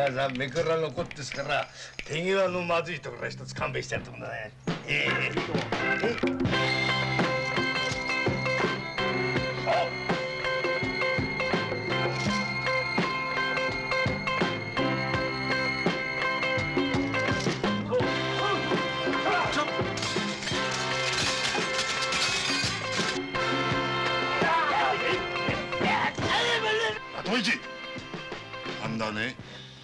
さ目から残ってですから手際のまずいところは一つ勘弁してやるところだね。 後一なんだね。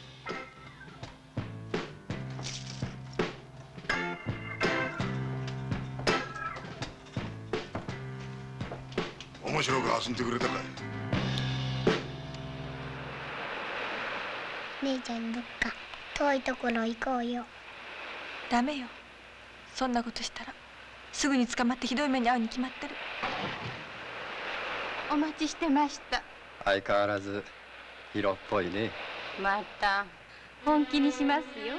面白く遊んでくれたかい。 姉ちゃんどっか遠いところ行こうよ。 ダメよ。そんなことしたらすぐに捕まってひどい目に遭うに決まってる。 お待ちしてました。 相変わらず色っぽいね。 また本気にしますよ。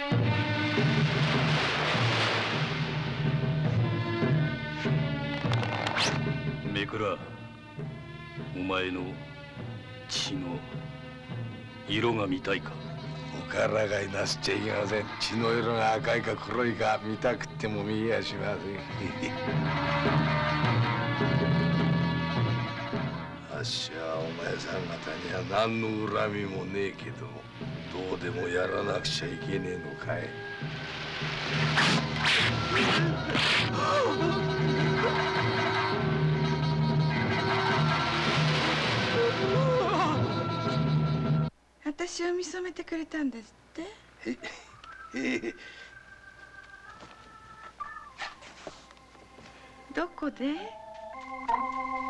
めくら、お前の血の色が見たいか。 おからがいなすっちゃいけません。血の色が赤いか黒いか見たくっても見えやしません。あっしはお前さん方には何の恨みもねえけど、どうでもやらなくちゃいけねえのかい。 私を見初めてくれたんですって。どこで？